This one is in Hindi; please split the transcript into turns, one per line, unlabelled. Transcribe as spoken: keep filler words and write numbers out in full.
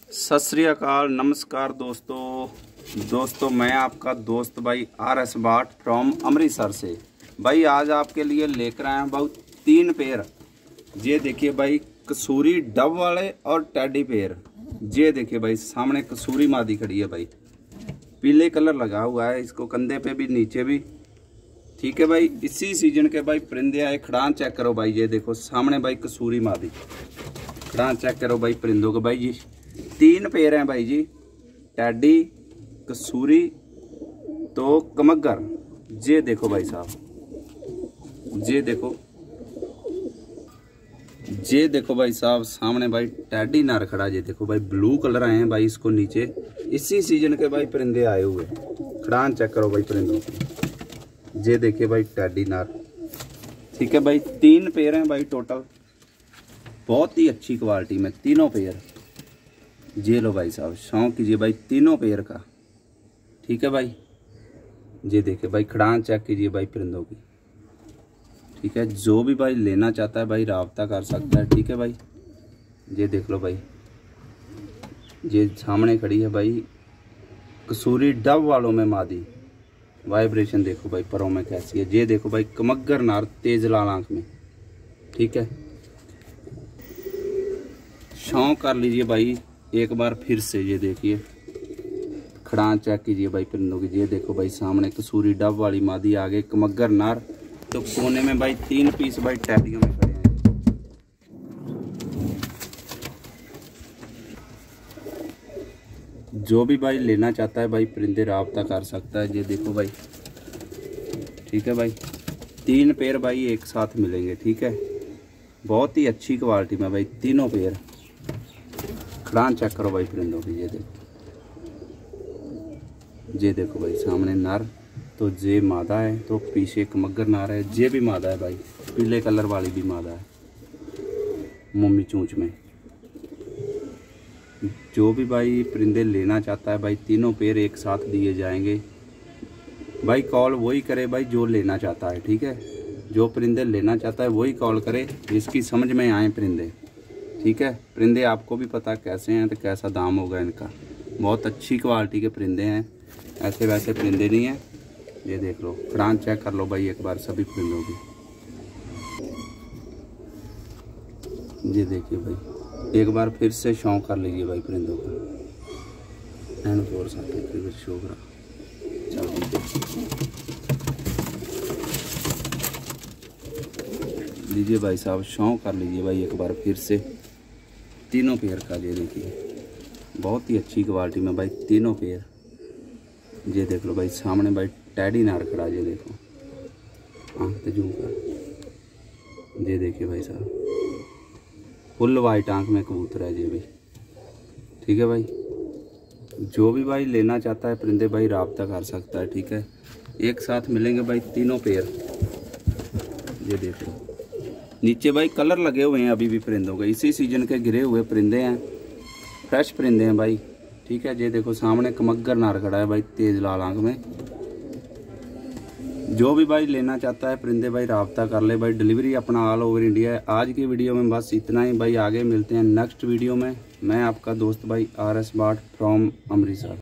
सत श्री अकाल, नमस्कार दोस्तों दोस्तों मैं आपका दोस्त भाई R S Batt from Amritsar से। भाई आज आपके लिए लेकर आए हैं बहुत तीन पेयर। ये देखिए भाई कसूरी डब वाले और टेडी पेयर। ये देखिए भाई सामने कसूरी मादी खड़ी है भाई, पीले कलर लगा हुआ है इसको कंधे पे भी नीचे भी। ठीक है भाई, इसी सीजन के भाई परिंदे आए। खड़ान चेक करो भाई, ये देखो सामने भाई कसूरी मादी। खड़ान चेक करो भाई परिंदों के भाई, जी तीन पेयर हैं भाई जी, टैडी कसूरी तो कमगर। ये देखो भाई साहब, ये देखो ये देखो भाई साहब सामने भाई टैडी नार खड़ा। ये देखो भाई ब्लू कलर आए हैं भाई इसको नीचे, इसी सीजन के भाई परिंदे आए हुए। खड़ान चेक करो भाई परिंदों की, ये देखिए भाई टैडी नार। ठीक है भाई, तीन पेयर हैं भाई टोटल, बहुत ही अच्छी क्वालिटी में तीनों पेयर। ये लो भाई साहब, शौक कीजिए भाई तीनों पेयर का। ठीक है भाई, ये देखिए भाई खड़ान चेक कीजिए भाई परिंदों की। ठीक है, जो भी भाई लेना चाहता है भाई राब्ता कर सकता है। ठीक है भाई, ये देख लो भाई, ये सामने खड़ी है भाई कसूरी डब वालों में मादी। वाइब्रेशन देखो भाई परों में कैसी है। ये देखो भाई कमगर नार तेज लाल आंख में। ठीक है, शौक कर लीजिए भाई एक बार फिर से। ये देखिए खड़ान चेक कीजिए भाई परिंदों की। ये देखो भाई सामने कसूरी डब Double मादी, आगे कमगर नार, तो कोने में भाई तीन पीस भाई टैडियों में खड़े हैं। जो भी भाई लेना चाहता है भाई परिंदे राब्ता कर सकता है। ये देखो भाई, ठीक है भाई, तीन पेयर भाई एक साथ मिलेंगे। ठीक है, बहुत ही अच्छी क्वालिटी में भाई तीनों पेयर। खड़ान चेक करो भाई परिंदों की। ये देखो, ये देखो भाई सामने नर, तो जे मादा है, तो पीछे कमगर नार है। जे भी मादा है भाई, पीले कलर वाली भी मादा है मम्मी चूंच में। जो भी भाई परिंदे लेना चाहता है भाई तीनों पेयर एक साथ दिए जाएंगे। भाई कॉल वही करे भाई जो लेना चाहता है। ठीक है, जो परिंदे लेना चाहता है वही कॉल करे जिसकी समझ में आए परिंदे। ठीक है, परिंदे आपको भी पता कैसे हैं तो कैसा दाम होगा इनका। बहुत अच्छी क्वालिटी के परिंदे हैं, ऐसे वैसे परिंदे नहीं हैं। ये देख लो, खड़ान चेक कर लो भाई एक बार सभी परिंदों की। ये देखिए भाई एक बार फिर से शौक कर लीजिए भाई परिंदों का। एंड फोर साथ शो करा लीजिए भाई साहब, शौक कर लीजिए भाई एक बार फिर से तीनों पेयर का। ये देखिए बहुत ही अच्छी क्वालिटी में भाई तीनों पेयर। ये देख लो भाई सामने भाई टैडी नार खड़ा। ये देखो आँख तो जूम कर, ये देखिए भाई साहब फुल वाइट आँख में कबूतर है ये भी। ठीक है भाई, जो भी भाई लेना चाहता है परिंदे भाई राब्ता कर सकता है। ठीक है, एक साथ मिलेंगे भाई तीनों पेयर। ये देख लो नीचे भाई कलर लगे हुए हैं अभी भी परिंदों के, इसी सीजन के गिरे हुए परिंदे हैं, फ्रेश परिंदे हैं भाई। ठीक है, ये देखो सामने कमगर नार खड़ा है भाई तेज लाल आंख में। जो भी भाई लेना चाहता है परिंदे भाई राब्ता कर ले भाई। डिलीवरी अपना ऑल ओवर इंडिया है। आज की वीडियो में बस इतना ही भाई, आगे मिलते हैं नेक्स्ट वीडियो में। मैं आपका दोस्त भाई R S Batt from Amritsar.